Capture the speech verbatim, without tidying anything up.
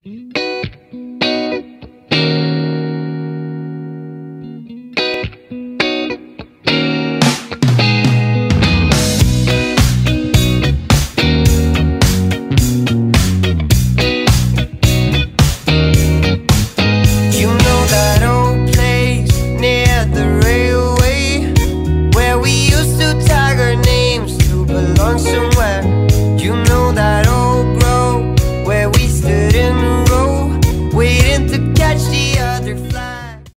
Somewhere, you know that old grove where we stood in a row, waiting to catch the other flight.